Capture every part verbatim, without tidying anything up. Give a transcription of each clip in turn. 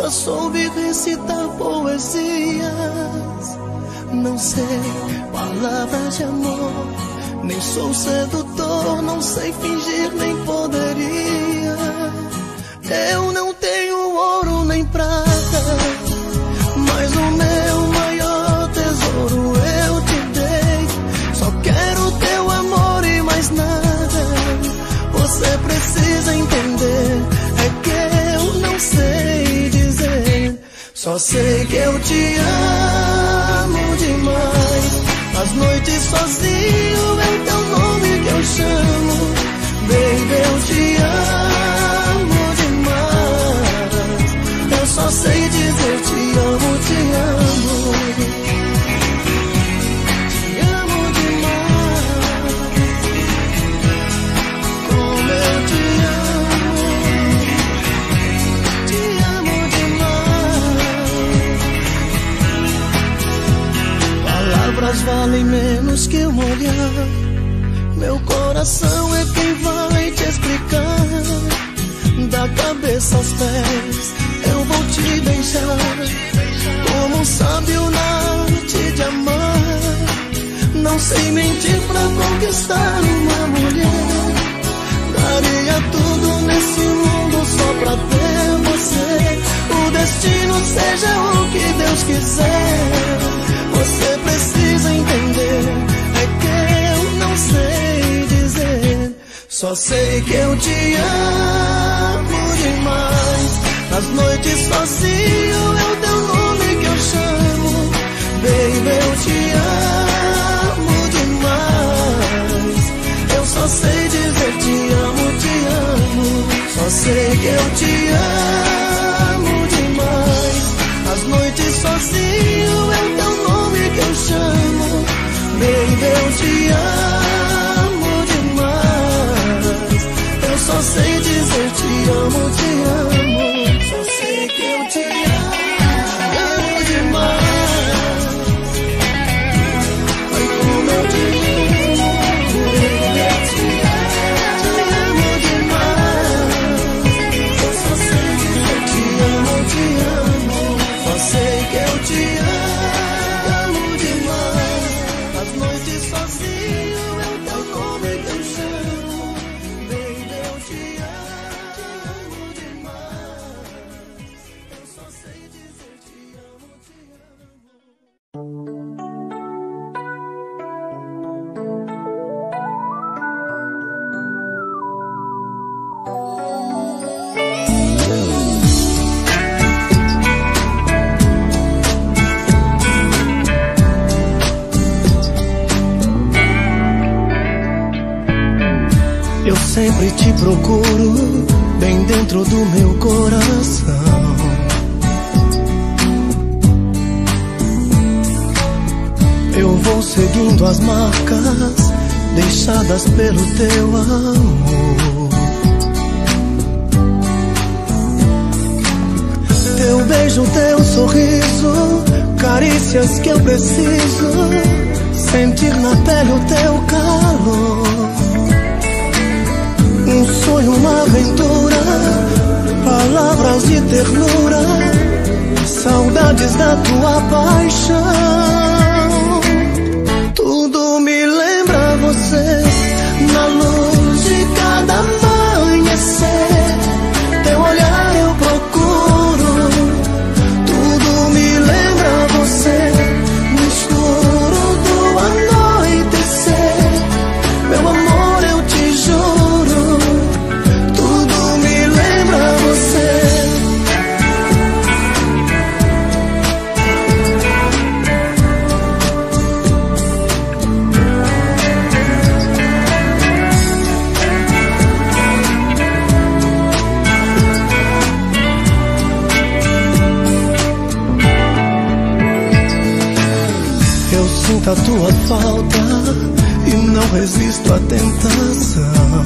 nunca soube recitar poesias. Não sei palavras de amor, nem sou sedutor, não sei fingir, nem poderia. Eu não tenho ouro nem prata, mas o meu maior tesouro eu te dei. Só quero teu amor e mais nada. Você precisa entender, é que eu não sei dizer. Só sei que eu te amo demais. As noites sozinho é o teu nome que eu chamo. Baby, eu te amo demais. Eu só sei dizer te amo, te amo. Te amo demais. Como eu te amo. Te amo demais. Palavras valem menos que um olhar. Meu coração é quem vai te explicar. Da cabeça aos pés eu vou te deixar. Como um sábio na arte de amar. Não sei mentir pra conquistar uma mulher. Daria tudo nesse mundo só pra ter você. O destino seja o que Deus quiser. Você precisa entender, é que eu não sei dizer. Só sei que eu te amo demais. Nas noites sozinho é o teu nome que eu chamo. Baby, eu te amo demais. Eu só sei dizer te amo, te amo. Só sei que eu te amo demais. Nas noites sozinho é o teu nome que eu chamo. Baby, eu te amo demais. Eu só sei dizer te amo, te amo. Só sei que eu te amo demais. Ai, como eu te amo. Baby, eu te amo demais. Eu só sei dizer te amo, te amo. Só sei que eu te amo demais. As noites sozinho é o teu nome que eu chamo. Baby, eu te amo demais. Eu só sei dizer te amo, te amo. Eu sempre te procuro bem dentro do meu coração. Eu vou seguindo as marcas deixadas pelo teu amor. Teu beijo, teu sorriso, carícias que eu preciso sentir na pele o teu calor. Um sonho, uma aventura, palavras de ternura, saudades da tua paixão. Tudo me lembra você, na luz de cada amanhecer. Teu olhar eu procuro, tudo me lembra você, no escuro do anoitecer. Meu amor, eu te juro, tudo me lembra você. Eu sinto a tua falta e não resisto à tentação.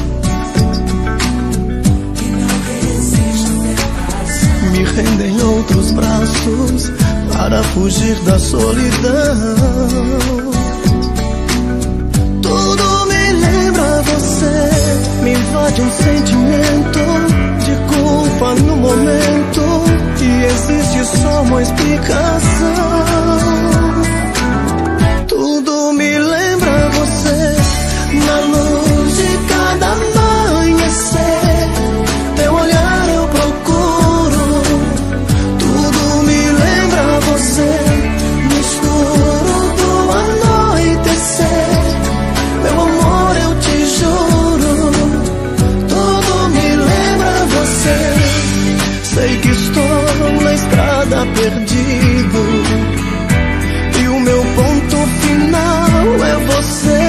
Me rendo em outros braços para fugir da solidão. Tudo me lembra você, me invade um sentimento de culpa no momento, e existe só uma explicação. Tudo me lembra você, na luz de cada amanhecer, teu olhar eu procuro. Tudo me lembra você, no escuro do anoitecer, meu amor eu te juro. Tudo me lembra você, sei que estou na estrada perdido, e o meu ponto final é você,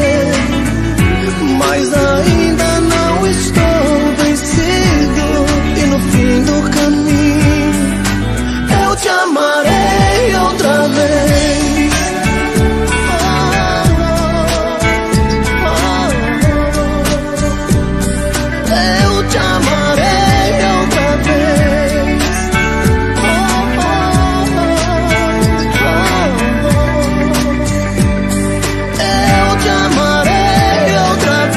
mas ainda não estou vencido, e no fim do caminho eu te amarei outra vez. Eu te amarei outra vez. Eu te amarei outra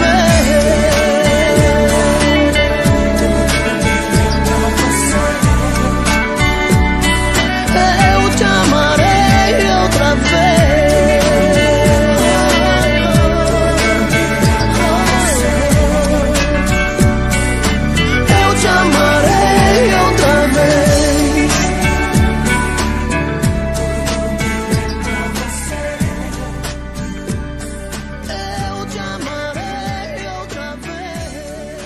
vez. Eu te amarei outra vez. Eu te amarei outra vez. Eu te amarei outra vez.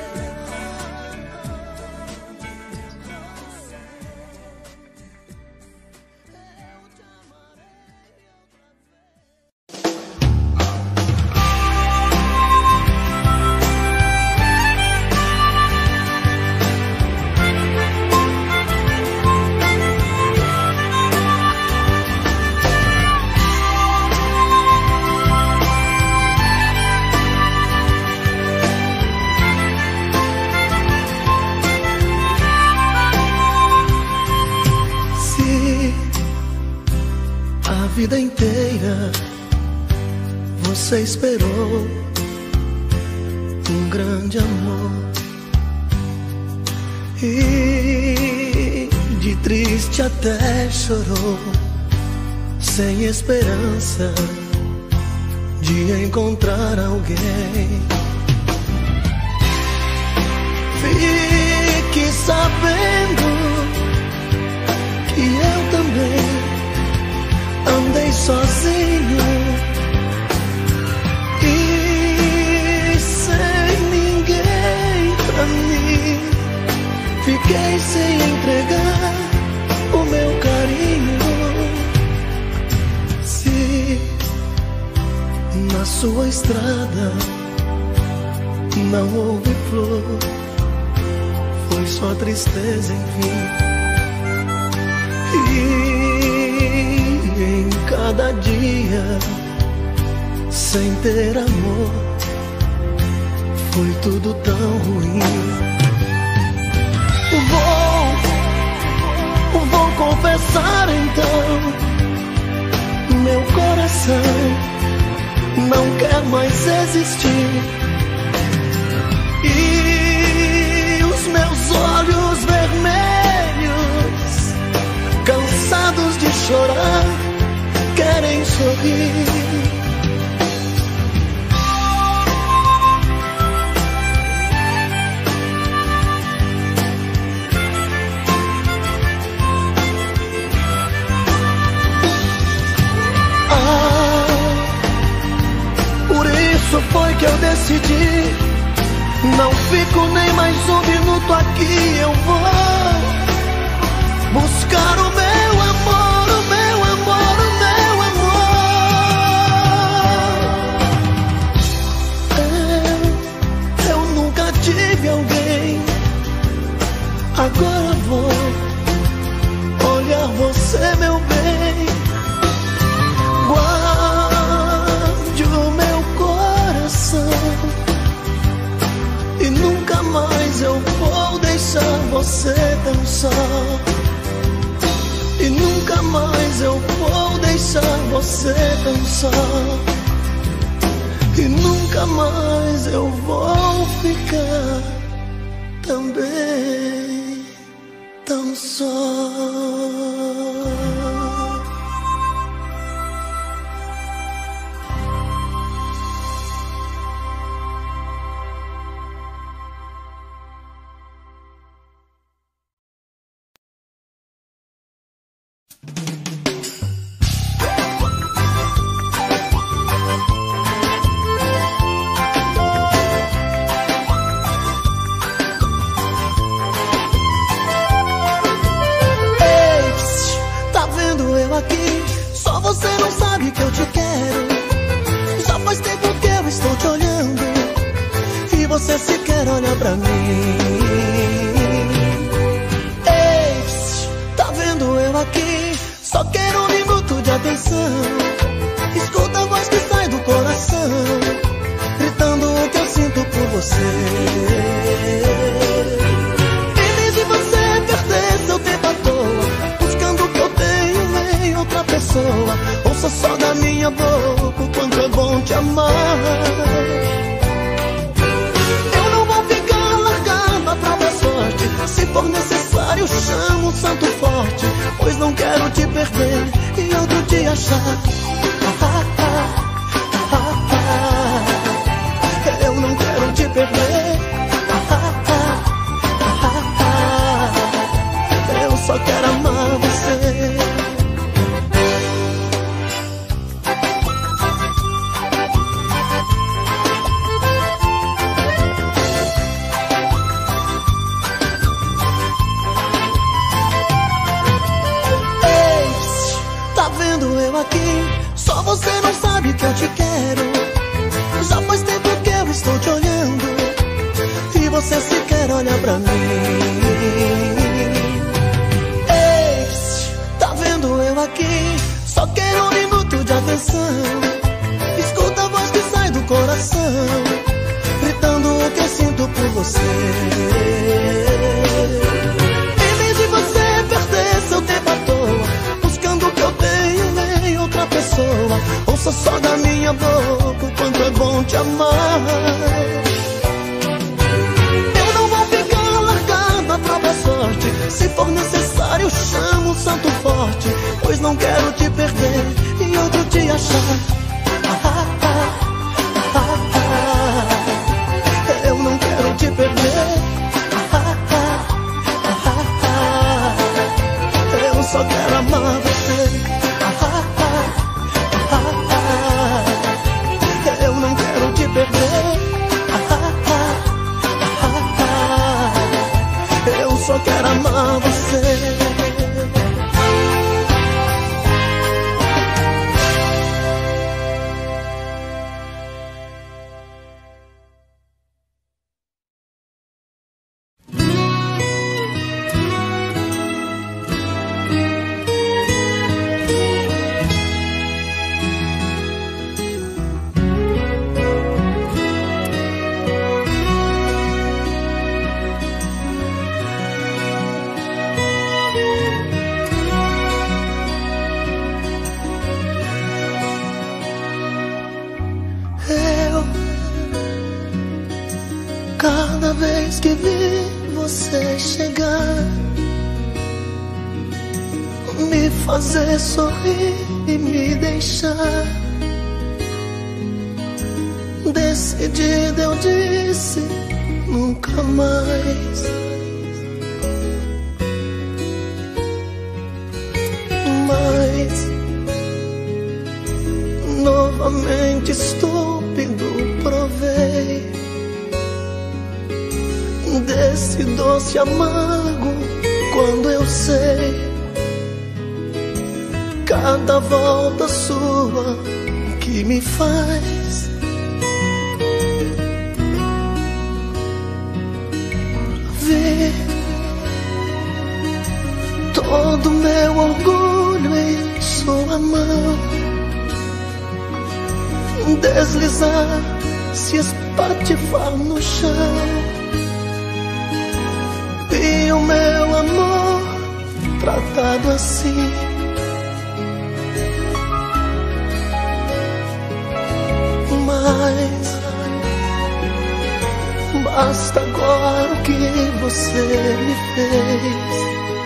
Se a vida inteira você esperou um grande amor, e de triste até chorou, sem esperança de encontrar alguém, fique sabendo que eu também andei sozinho e sem ninguém pra mim. Fiquei sem entregar o meu carinho. Se na sua estrada não houve flor, foi só tristeza, enfim. E em cada dia, sem ter amor, foi tudo tão ruim. Vou, vou confessar então, meu coração não quer mais existir, e os meus olhos vermelhos, cansados de chorar, querem sorrir. Foi que eu decidi, não fico nem mais um minuto aqui. Eu vou buscar o meu amor, o meu amor, o meu amor. Eu, eu nunca tive alguém, agora vou olhar você, meu bem. Guarde o meu coração, e nunca mais eu vou deixar você tão só, e nunca mais eu vou deixar você tão só. e nunca mais eu vou ficar também tão só. Você não sabe que eu te quero. Já faz tempo que eu estou te olhando e você sequer olha pra mim. Ei, tá vendo eu aqui? Só quero um minuto de atenção. Escuta a voz que sai do coração, gritando o que eu sinto por você. Em vez de você perder seu tempo à toa, buscando o que eu tenho em outra pessoa, ouça só da minha boca o quanto é bom te amar. Eu não vou ficar largada pra ver sorte. Se for necessário chamo um santo forte, pois não quero te perder e outro te achar. Ah, ah, ah, ah. Eu não quero te perder. Ah, ah, ah, ah. Eu só quero amar você. Só você não sabe que eu te quero. Já faz tempo que eu estou te olhando e você sequer olha pra mim. Ei, tá vendo eu aqui? Só quero um minuto de atenção. Escuta a voz que sai do coração, gritando o que eu sinto por você. Em vez de você perder seu tempo à toa, buscando o que eu tenho em outra pessoa, ouça só da minha boca o quanto é bom te amar. Eu não vou ficar largada pra ver sorte. Se for necessário chamo um santo forte, pois não quero te perder e outro te achar. Ah, ah, ah, ah. Eu não quero te perder. Ah, ah, ah, ah. Eu só quero amar você. Eu não quero te perder. Eu só quero amar você. Cada vez que vi você chegar, me fazer sorrir e me deixar, decidida eu disse nunca mais. Mas novamente estúpido provei desse doce amargo quando eu sei cada volta sua que me faz ver todo meu orgulho em sua mão deslizar, se espatifar no chão. E o meu amor tratado assim, mas Basta agora o que você me fez.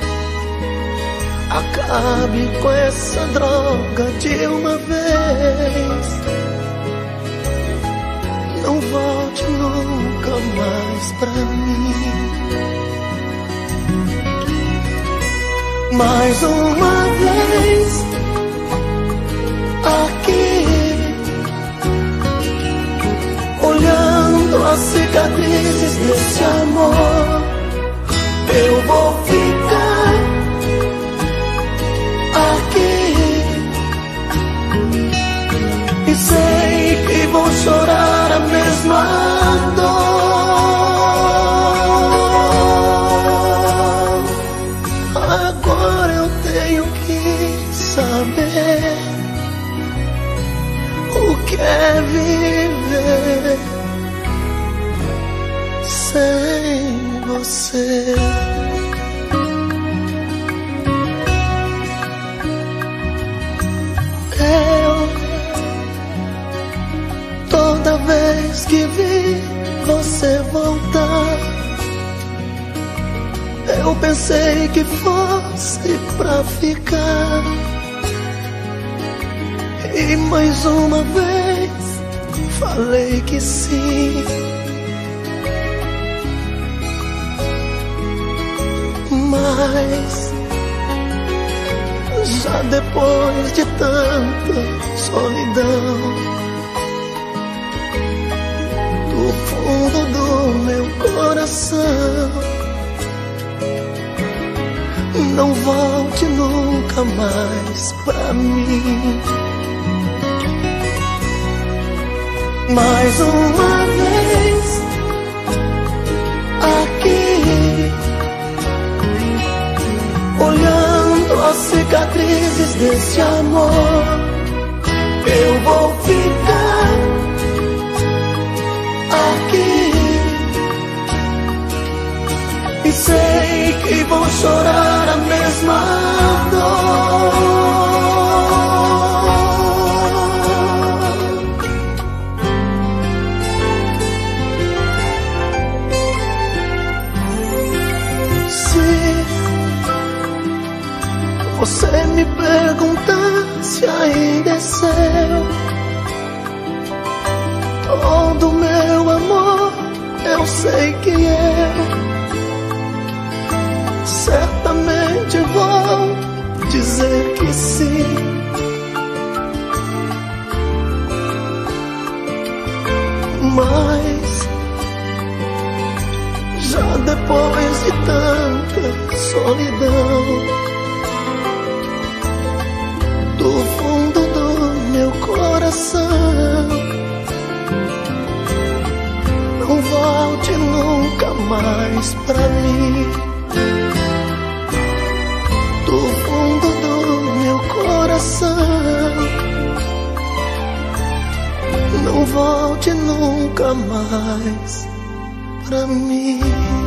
Acabe com essa droga de uma vez. Não volte nunca mais pra mim. Mais uma vez aqui, olhando as cicatrizes desse amor, eu vou ficar aqui e sei que vou chorar a mesma dor. Agora eu tenho que saber o que é viver sem você. Eu, toda vez que vi você voltar, eu pensei que fosse pra ficar. E mais uma vez falei que sim. Mas já depois de tanta solidão, do fundo do meu coração, não volte nunca mais pra mim. Mais uma vez aqui, olhando as cicatrizes desse amor, eu vou ficar aqui e sei que vou chorar a mesma dor. Você me pergunta se ainda é seu todo meu amor, eu sei que eu certamente vou dizer que sim. Mas já depois de tanta solidão, do fundo do meu coração, não volte nunca mais pra mim. Do fundo do meu coração, não volte nunca mais pra mim.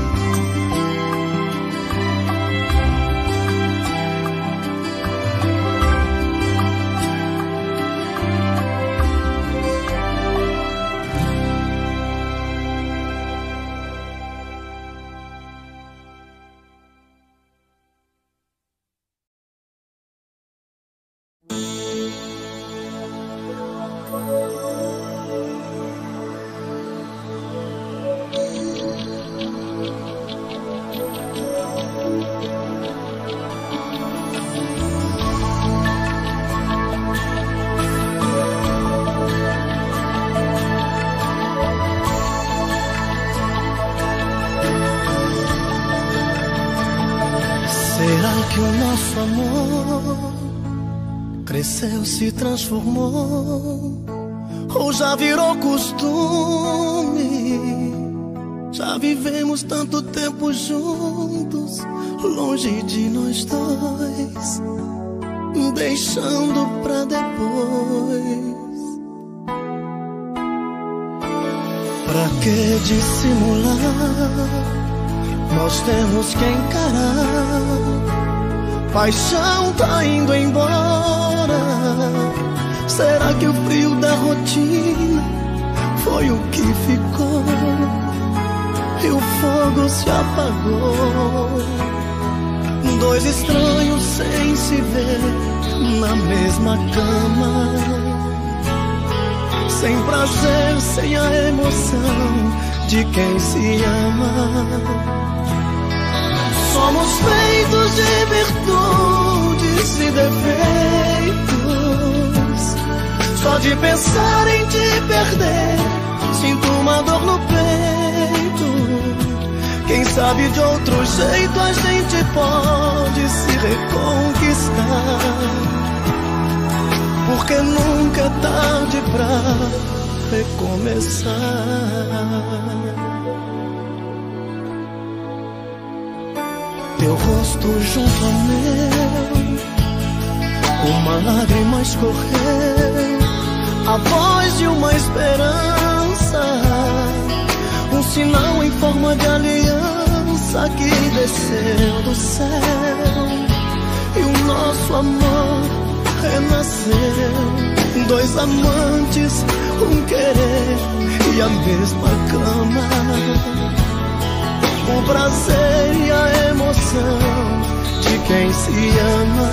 Que o nosso amor cresceu, se transformou, ou já virou costume? Já vivemos tanto tempo juntos, longe de nós dois, deixando pra depois. Pra que dissimular? Nós temos que encarar. Paixão tá indo embora. Será que o frio da rotina foi o que ficou? e o fogo se apagou. Dois estranhos sem se ver na mesma cama, sem prazer, sem a emoção de quem se ama. Somos feitos de virtudes e defeitos. Só de pensar em te perder, sinto uma dor no peito. Quem sabe de outro jeito a gente pode se reconquistar, porque nunca é tarde pra recomeçar. Teu rosto junto ao meu, uma lágrima escorreu, a voz de uma esperança, um sinal em forma de aliança que desceu do céu, e o nosso amor renasceu. Dois amantes, um querer e a mesma cama, o prazer e a emoção de quem se ama.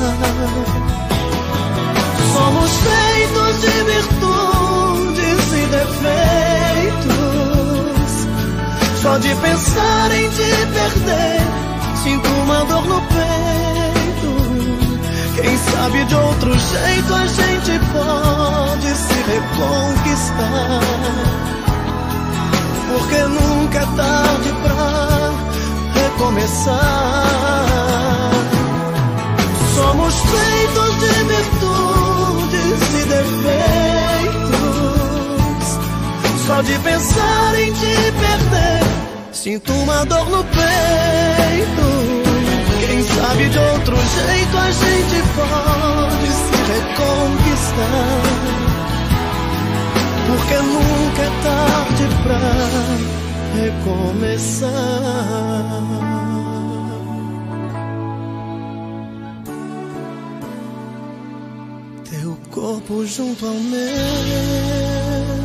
Somos feitos de virtudes e defeitos. Só de pensar em te perder, sinto uma dor no peito. Quem sabe de outro jeito a gente pode se reconquistar, porque nunca é tarde pra recomeçar. Somos feitos de virtudes e defeitos. Só de pensar em te perder, sinto uma dor no peito. Quem sabe de outro jeito a gente pode se reconquistar, porque nunca é tarde pra recomeçar. Teu corpo junto ao meu,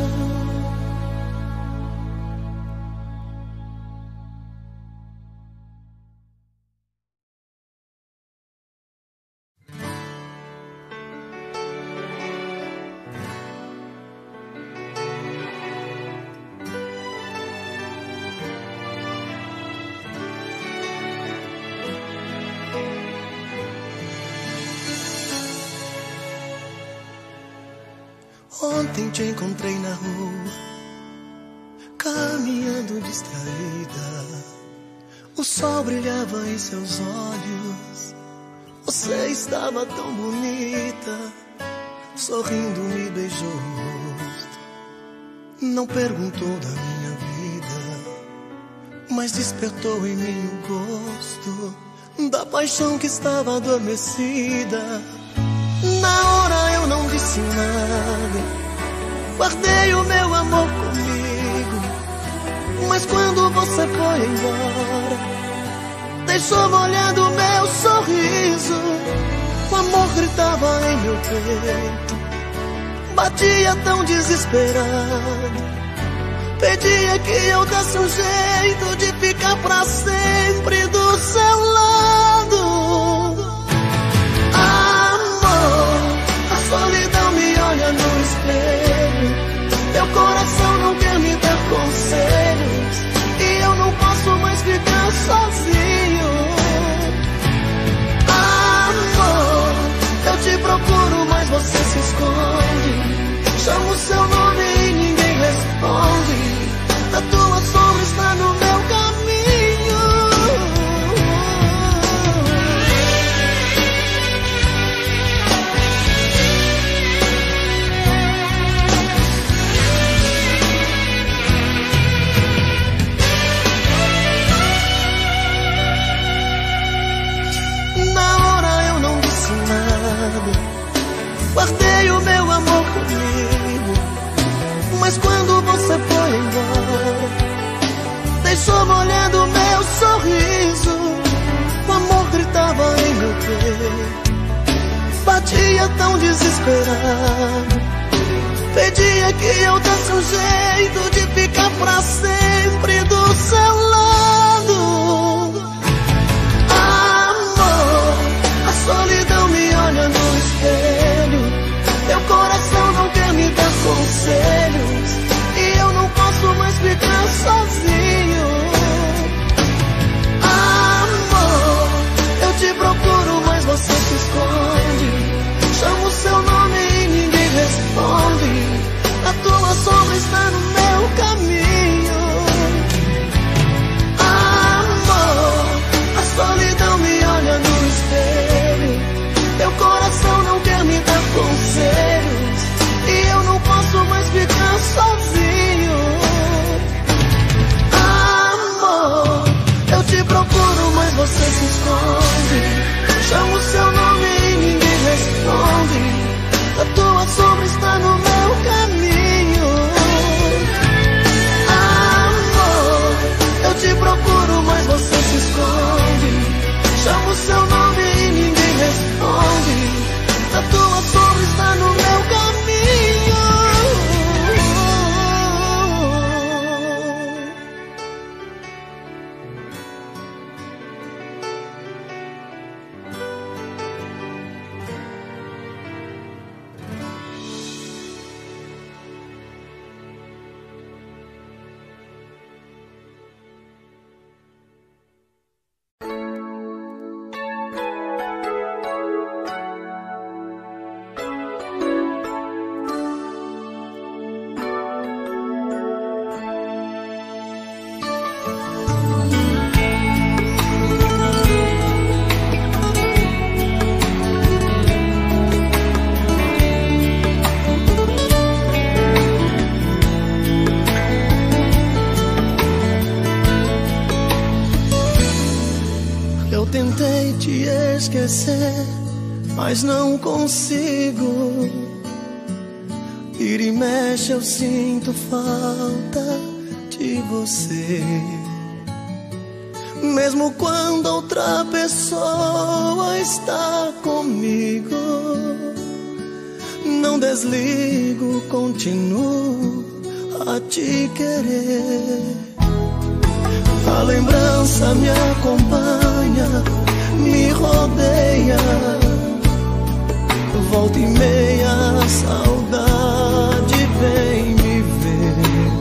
ontem te encontrei na rua, caminhando distraída. O sol brilhava em seus olhos, você estava tão bonita. Sorrindo me beijou o rosto, não perguntou da minha vida, mas despertou em mim o gosto da paixão que estava adormecida. Na hora eu não disse nada, guardei o meu amor comigo, mas quando você foi embora, deixou molhado o meu sorriso. O amor gritava em meu peito, batia tão desesperado, pedia que eu desse um jeito de ficar pra sempre do seu lado. Solidão me olha no espelho, teu coração não quer me dar conselhos, e eu não posso mais ficar sozinho. Amor, eu te procuro, mas você se esconde. Chamo o seu nome e ninguém responde. A tua sombra está no meu caminho. Guardei o meu amor comigo, mas quando você foi embora, deixou molhado o meu sorriso. O amor gritava em meu peito, batia tão desesperado, Pedia que eu desse um jeito de ficar pra sempre do seu lado. Amor, a solidão me olha no espelho. Teu coração não quer me dar conselhos e eu não posso mais ficar sozinho. Amor, eu te procuro, mas você se esconde. Chamo seu nome e ninguém responde. A tua sombra está no meu caminho. Amor, a solidão me olha no espelho. Teu coração não quer me dar conselhos e eu não posso mais ficar sozinho. Amor, eu te procuro, mas você se esconde. Chamo seu nome e ninguém responde. A tua sombra está no meu caminho. Amor, eu te procuro, mas você se esconde. Chamo seu nome e ninguém responde. A tua sombra está no meu caminho. Tentei te esquecer, mas não consigo. Vira e mexe eu sinto falta de você. Mesmo quando outra pessoa está comigo, não desligo, continuo a te querer. A lembrança me acompanha, me rodeia. Volta e meia a saudade vem me ver.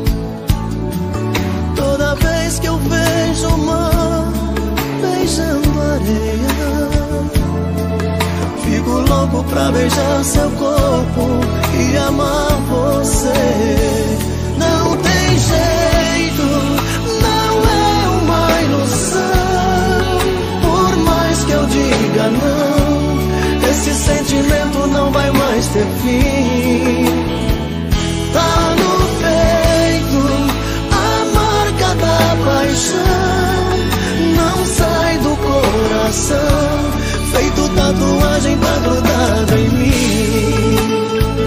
Toda vez que eu vejo o mar beijando areia, fico louco pra beijar seu corpo e amar você. Não tem jeito, não é uma ilusão. Por mais que eu diga não, esse sentimento não vai mais ter fim. Tá no peito a marca da paixão, não sai do coração, feito tatuagem tá grudada em mim.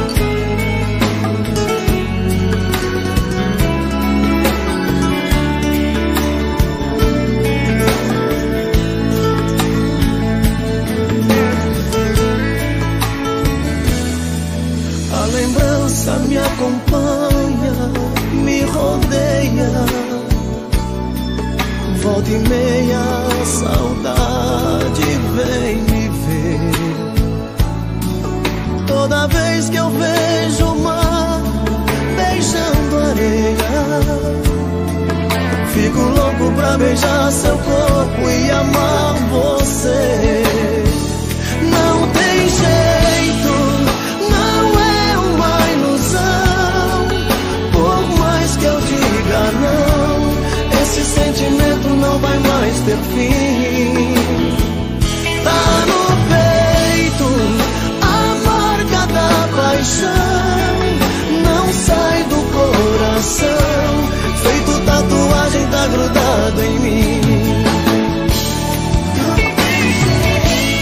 Me acompanha, me rodeia. Volta e meia a saudade vem me ver. Toda vez que eu vejo o mar beijando areia, fico louco pra beijar seu corpo e amar você. Não tem jeito, não é uma ilusão. Por mais que eu diga não, esse sentimento não vai mais ter fim. Tá no peito a marca da paixão, não sai do coração, feito tatuagem tá grudado em mim. Não tem jeito.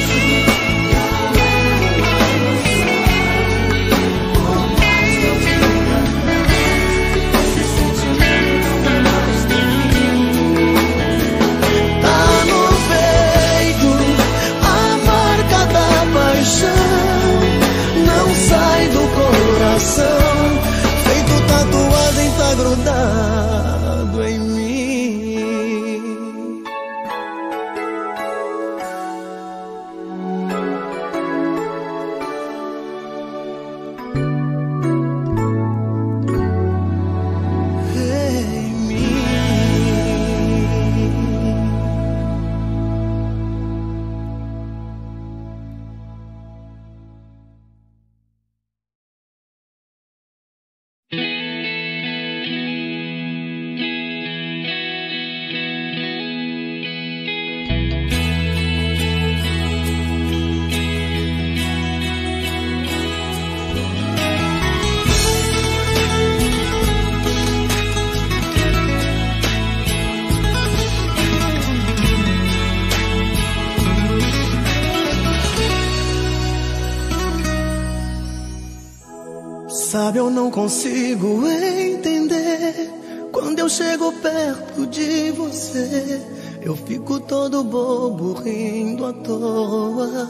Sabe, eu não consigo entender. Quando eu chego perto de você, eu fico todo bobo, rindo à toa.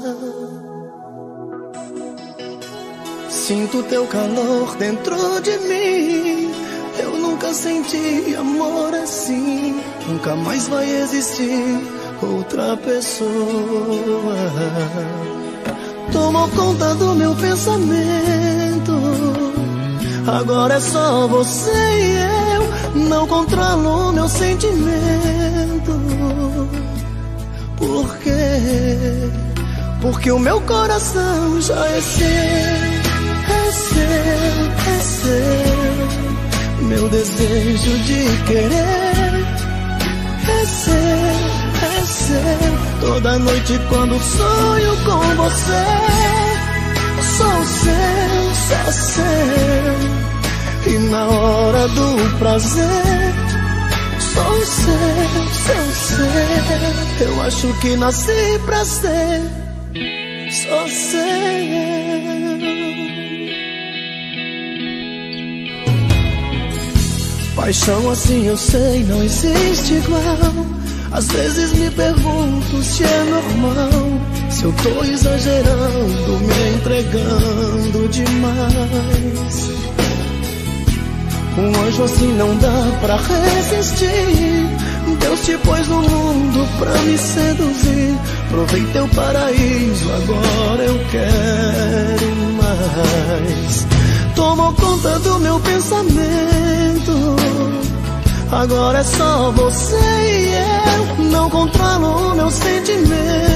Sinto teu calor dentro de mim. Eu nunca senti amor assim. Nunca mais vai existir outra pessoa. Tomou conta do meu pensamento. Agora é só você e eu. Não controlo meu sentimento. Por quê? Porque o meu coração já é seu. É seu, é seu. Meu desejo de querer é seu, é seu. Toda noite quando sonho com você, sou seu, só seu. E na hora do prazer, sou seu, sou seu. Eu acho que nasci pra ser só seu. Paixão assim eu sei não existe igual. Às vezes me pergunto se é normal, se eu tô exagerando, me entregando demais. Um anjo assim não dá pra resistir. Deus te pôs no mundo pra me seduzir. Provei teu paraíso, agora eu quero mais. Tomou conta do meu pensamento. Agora é só você e eu. Não controlo o meu sentimento.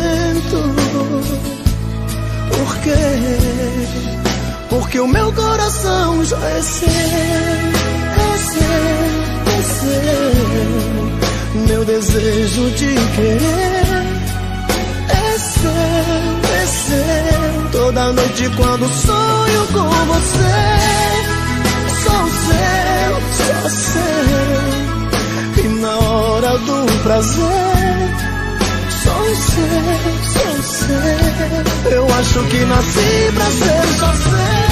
Por quê? Porque o meu coração já é seu. É seu, é seu. Meu desejo de querer é seu, é seu. Toda noite quando sonho com você, sou seu, só seu. E na hora do prazer, sou seu, sou seu. Eu acho que nasci pra ser só seu.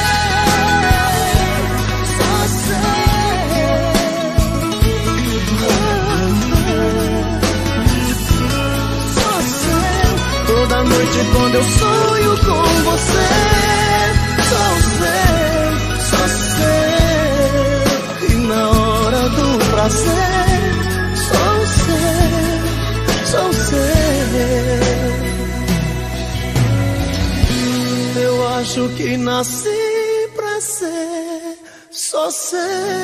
Só seu. Só seu. Toda noite quando eu sonho com você, sou seu, só seu. E na hora do prazer, sou seu, sou seu. Eu acho que nasci pra ser só seu.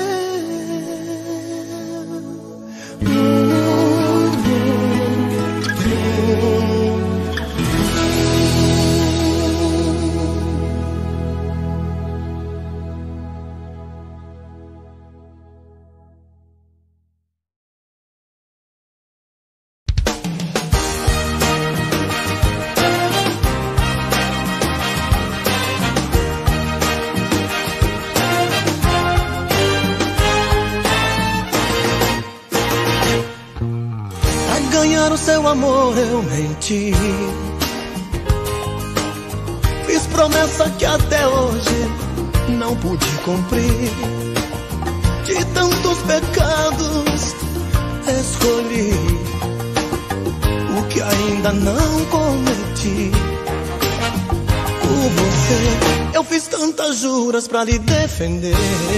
O seu amor eu menti. Fiz promessa que até hoje não pude cumprir. De tantos pecados escolhi o que ainda não cometi. Por você eu fiz tantas juras pra lhe defender.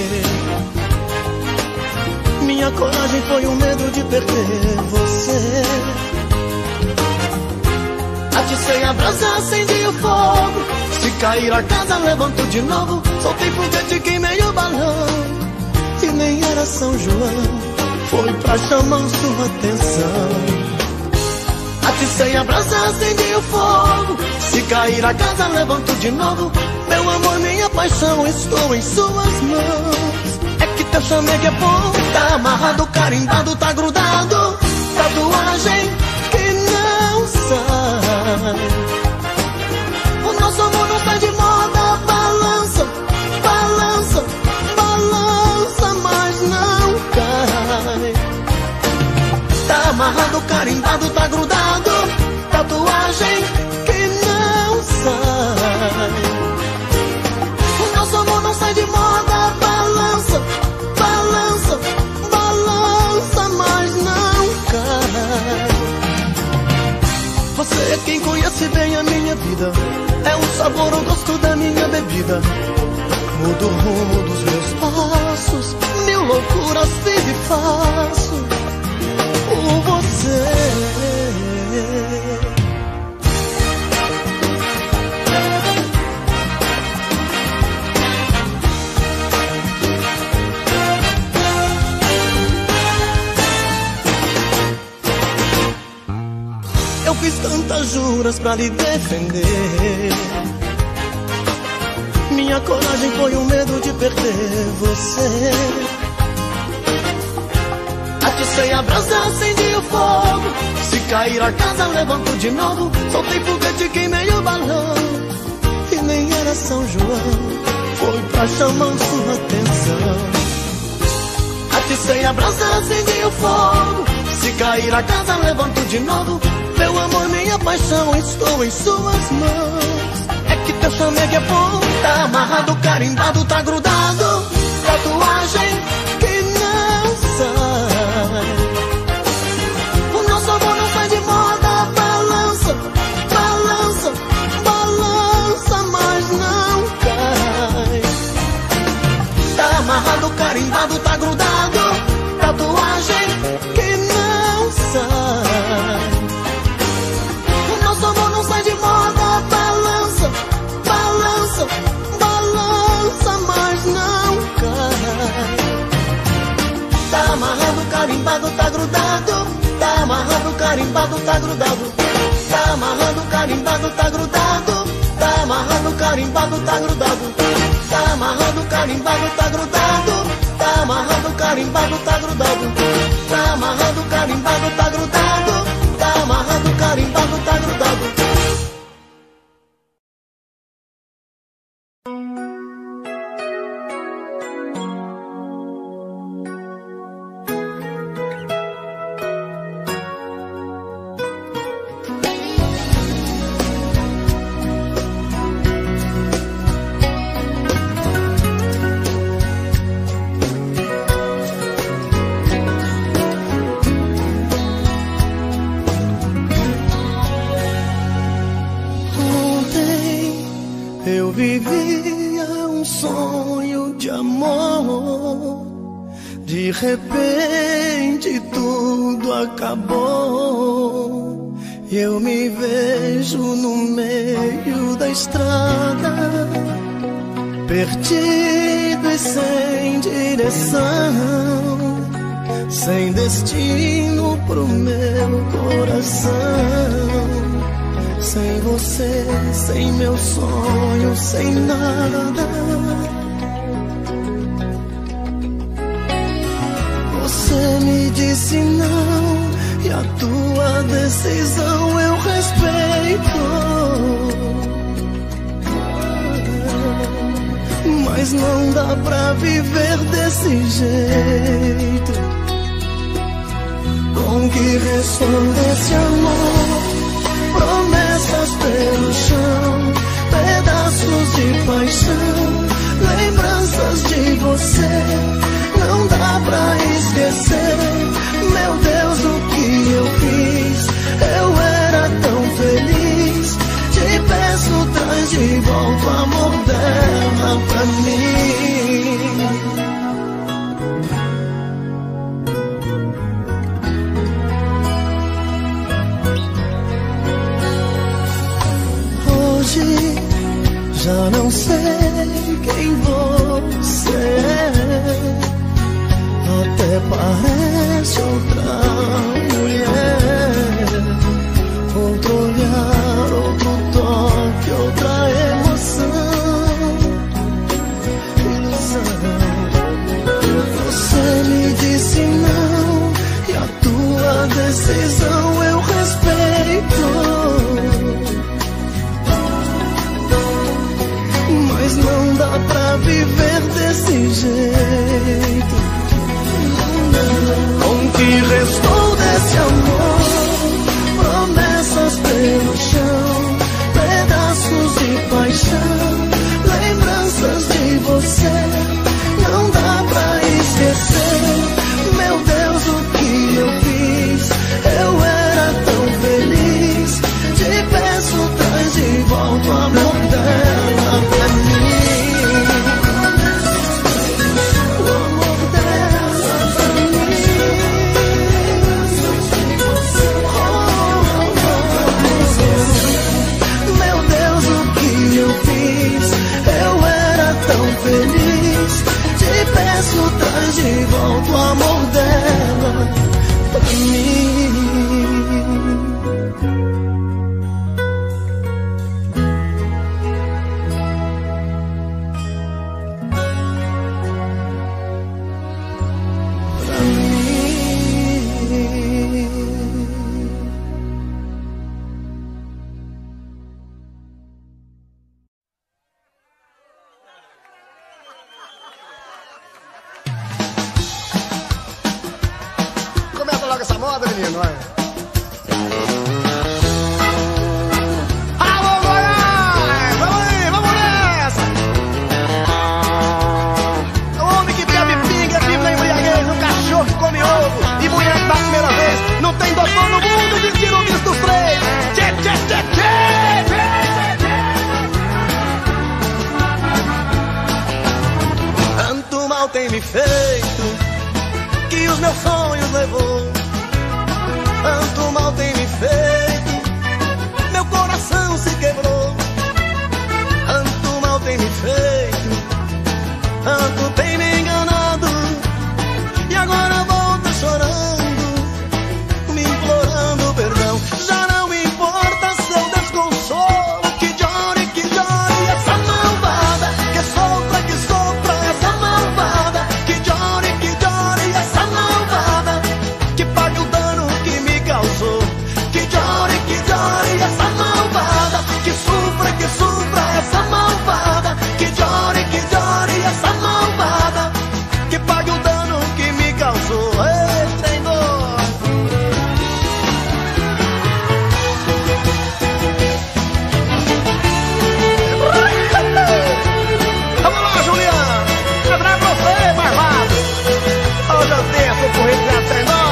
Minha coragem foi o medo de perder você. Aticei a brasa, acendi o fogo. Se cair a casa, levanto de novo. Soltei foguete, queimei o balão. E nem era São João, foi pra chamar sua atenção. Aticei a brasa, acendi o fogo. Se cair a casa, levanto de novo. Meu amor, minha paixão, estou em suas mãos. É que teu chamego é bom, tá amarrado, carimbado, tá grudado. Tatuagem que não sai. O nosso amor não sai de moda. Balança, balança, balança, mas não cai. Tá amarrado, carimbado, tá grudado. Tatuagem que não sai. O nosso amor não sai de moda. Balança, balança, balança, mas não cai. Você é quem conhece bem a minha vida. É o sabor, o gosto da minha bebida. Mudo o rumo dos meus passos. Mil loucuras fiz e faço por você. Eu fiz tantas juras pra lhe defender. Minha coragem foi o medo de perder você. Aticei a brasa, acendi o fogo. Se cair a casa, levanto de novo. Soltei foguete, queimei o balão. E nem era São João, foi pra chamar sua atenção. Aticei a brasa, acendi o fogo. Se cair a casa, levanto de novo. Meu amor, minha paixão, estou em suas mãos. É que teu chamego é bom, tá amarrado, carimbado, tá grudado. Tatuagem que não sai. O nosso amor não sai de moda. Balança, balança, balança, mas não cai. Tá amarrado, carimbado, tá grudado. Tatuagem que não sai. O nosso amor não sai de moda. Balança, balança, balança, mas não cai. Tá amarrado, carimbado, tá grudado. Tá amarrado, carimbado, tá grudado. Tá amarrado, carimbado, tá grudado. Tá amarrado, carimbado, tá grudado. Tá amarrado, carimbado, tá grudado. Tá amarrado, carimbado, tá grudado. Tá amarrado, carimbado, tá grudado. Tá amarrado, carimbado, tá grudado. Eu vivia um sonho de amor. De repente tudo acabou. E eu me vejo no meio da estrada, perdido e sem direção, sem destino pro meu coração. Sem você, sem meu sonho, sem nada. Você me disse não, e a tua decisão eu respeito. Mas não dá pra viver desse jeito. Com que responder esse amor? Promessas pelo chão, pedaços de paixão, lembranças de você. Não dá pra esquecer. Meu Deus, o que eu fiz? Eu era tão feliz. Te peço, traz de volta o amor dela pra mim. Já não sei quem você é, até parece outra mulher. Outro olhar, outro toque, outra emoção, ilusão. Você me disse não, e a tua decisão eu respeito. Mas não dá pra viver desse jeito. Com o que restou desse amor, promessas pelo chão, pedaços de paixão, lembranças de você. Não dá pra esquecer. Meu Deus, o que eu fiz? Eu era tão feliz. Te peço, traz de volta o amor dela pra mim. O amor dela pra mim. Oh, meu Deus, o que eu fiz? Eu era tão feliz. Te peço, traz de volta o amor dela pra mim. Tem me feito, que os meus sonhos levou. Tanto mal tem me feito, meu coração se quebrou. Tanto mal tem me feito, tanto tem me enganado. E agora volta chorando, me implorando perdão. Já não me importa seu desconsolo, que chore, que chore essa malvada, que sofra, que sofra essa malvada, que chore, que chore essa malvada, que pague o dano que me causou. Que chore, que chore essa malvada, que sofra, que sofra essa malvada, que chore, que chore essa malvada, que pague o dano que me causou. Ei, trem doido. Vamos lá, Juliana, é pra você, barbado. Hoje eu desço pro Rio de Janeiro.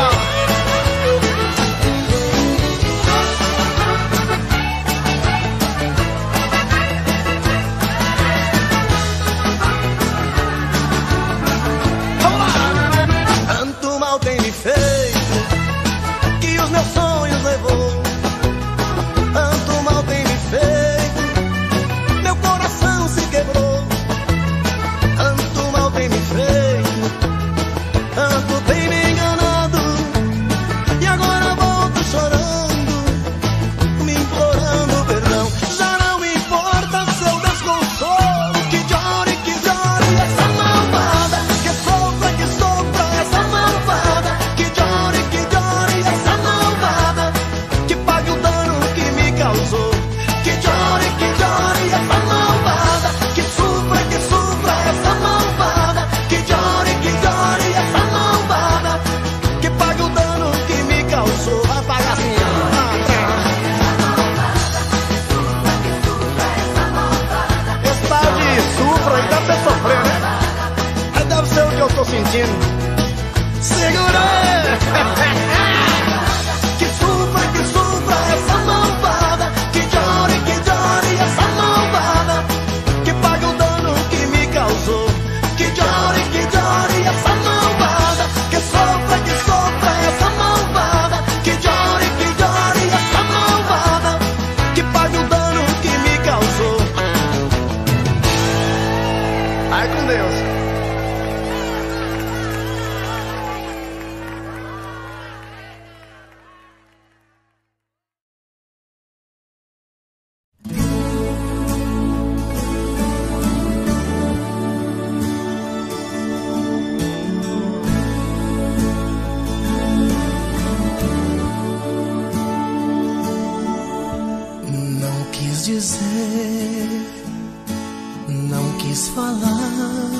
Tanto mal tem me feito, que os meus sonhos levou. Tanto mal tem me feito, meu coração se quebrou. Tanto mal tem me feito, tanto tem me enganado. E agora volto chorando, me implorando perdão. Já não me importa seu desconsolo, que chore, que chore essa malvada, que sofra, que sofra essa malvada, que chore, que chore essa malvada, que pague o dano que me causou. Que chore, que chore essa malvada, que sofra, que sofra essa malvada, que chore, que chore essa malvada, que pague o dano que me causou. Vai pagar assim, esse tal de sufra aí deve ser sofrer, né? Aí deve ser o que eu tô sentindo. Segura! Que sofra, que sofra essa malvada, que chore, que chore essa malvada, que pague o dano que me causou. Que chore, que chore essa malvada, que sofra, que sofra essa malvada, que chore, que chore essa malvada, que pague o dano que me causou. Vai com Deus. Não quis falar,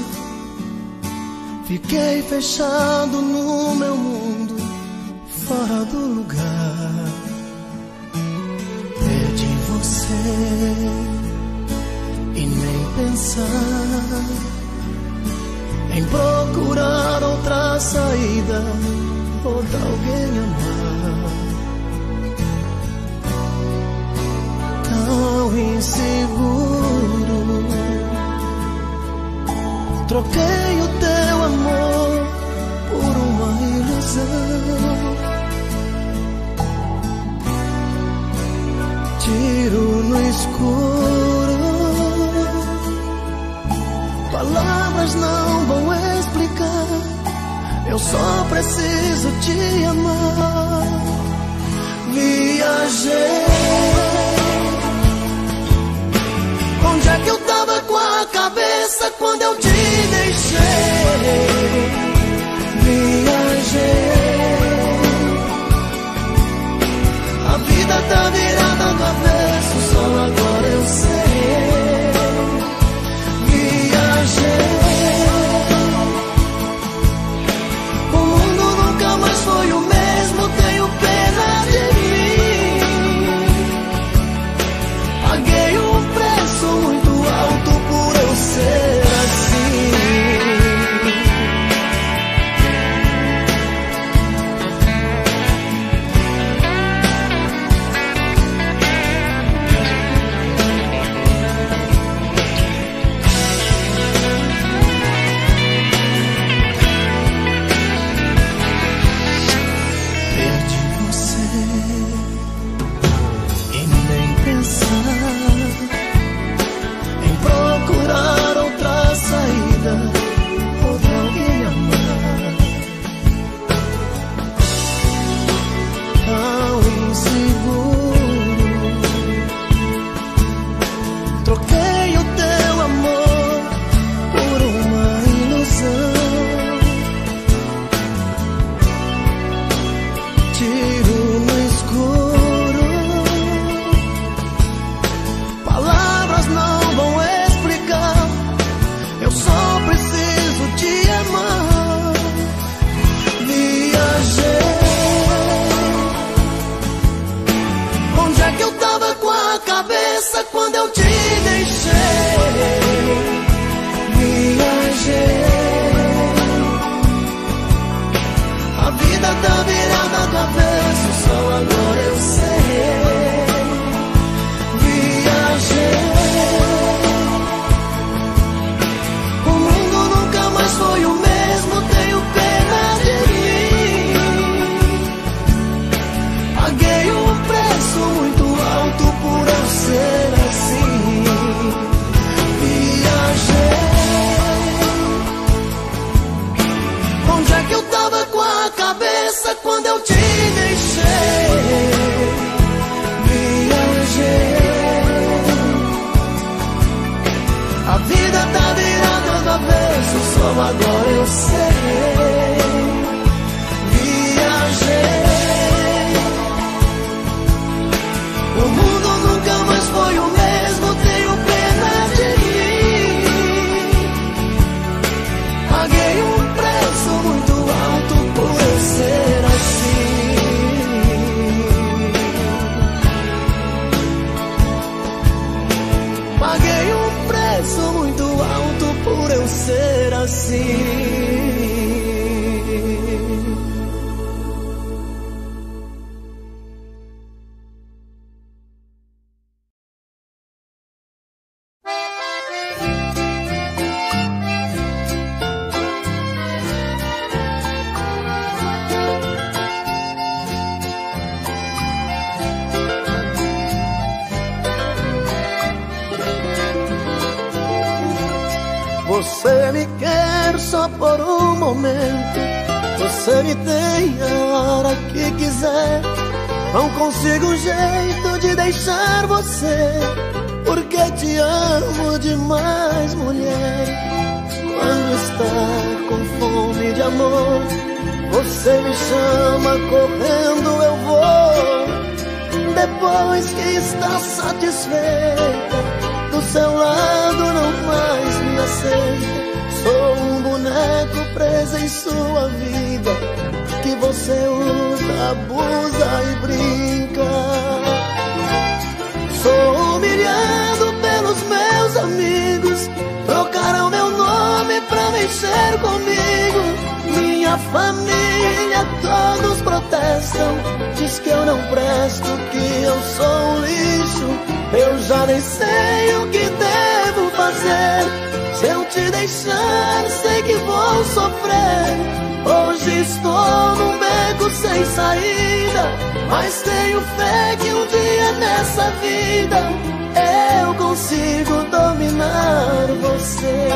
fiquei fechado no meu mundo, fora do lugar. Perdi você e nem pensar em procurar outra saída, outra alguém amar. Tão inseguro, troquei o teu amor por uma ilusão. Tiro no escuro, palavras não vão explicar, eu só preciso te amar. Viajei, onde é que eu tava com a cabeça quando eu te deixei? Viajei, a vida tá virada do avesso, só agora eu sei. Viajei, o mundo nunca mais foi o mesmo, tenho pena de mim. Paguei um preço muito alto por eu ser assim. Perdi você e nem pensar em procurar outra saída, outra alguém amar. Tão inseguro, troquei o teu amor por uma ilusão. Tiro no escuro, palavras não vão explicar, eu só preciso te amar. Viajei, onde é que eu tava com a cabeça quando eu te deixei? Viajei, a vida tá virada do avesso, só agora eu sei. Viajei, o mundo nunca mais foi o mesmo, tenho pena de mim. Paguei um preço muito alto por eu ser assim. Viajei, onde é que eu tava com a cabeça quando eu te deixei? Viajei, a vida tá virada do avesso, só agora eu sei. Viajei, o mundo nunca mais foi o mesmo, tenho pena de mim. Paguei um preço muito alto por eu ser assim. Paguei um preço muito alto por eu ser assim. Você me quer só por um momento, você me tem a hora que quiser. Não consigo um jeito de deixar você, porque te amo demais, mulher. Quando está com fome de amor, você me chama correndo, eu vou. Depois que está satisfeita, do seu lado não mais me aceita. Sou um boneco preso em sua vida, que você usa, abusa e brinca. Sou humilhado pelos meus amigos, trocaram meu nome pra mexer comigo. Minha família todos protestam, diz que eu não presto, que eu sou um lixo. Eu já nem sei o que devo fazer. Se eu te deixar, sei que vou sofrer. Hoje estou num beco sem saída, mas tenho fé que um dia nessa vida eu consigo dominar você.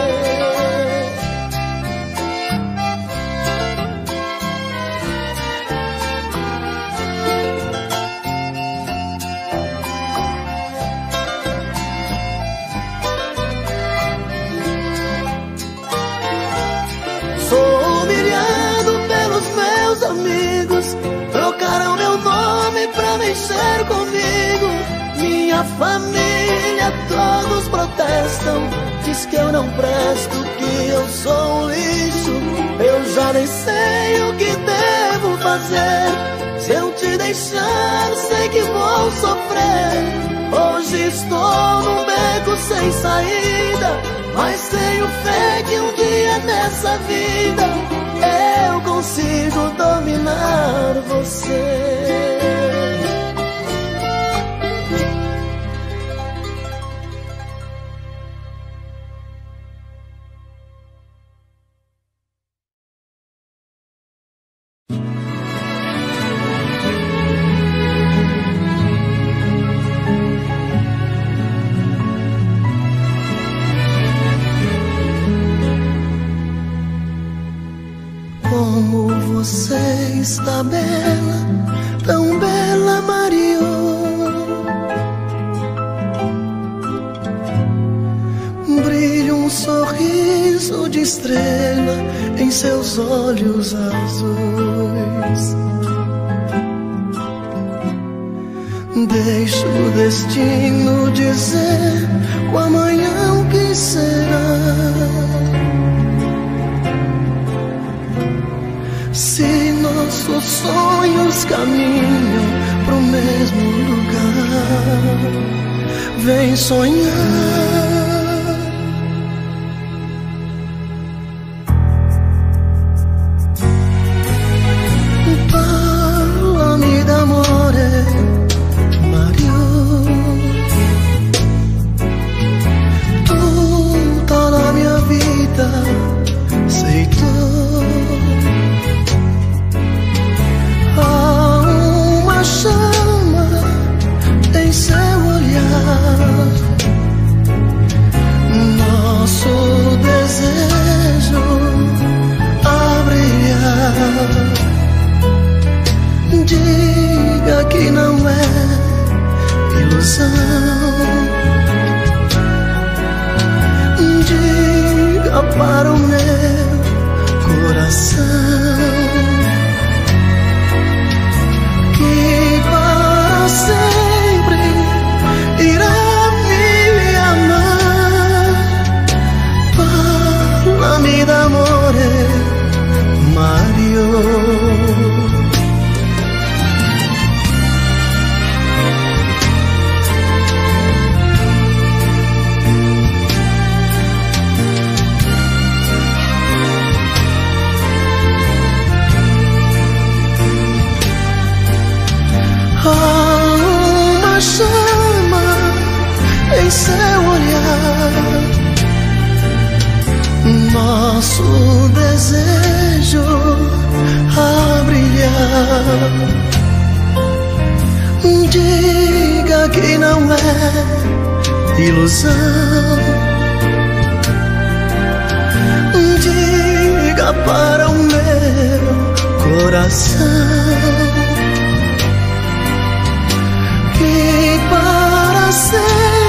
Amigos trocaram meu nome pra mexer comigo. Minha família todos protestam, diz que eu não presto, que eu sou um lixo. Eu já nem sei o que devo fazer. Se eu te deixar, sei que vou sofrer. Hoje estou num beco sem saída, mas tenho fé que um dia nessa vida eu consigo dominar você. Como você está bela, tão bela, Mario. Brilha um sorriso de estrela em seus olhos azuis. Deixa o destino dizer o amanhã o que será. Se nossos sonhos caminham pro mesmo lugar, vem sonhar. Parlami d'amore, Mario. Tutta la mia vita sei tu. Chama em seu olhar, nosso desejo a brilhar. Diga que não é ilusão, diga para o meu coração que para sempre irá me amar. Parlami d'amore, Mario. Uma chama em seu olhar, nosso desejo a brilhar. Diga que não é ilusão, Diga para o meu coração que para sempre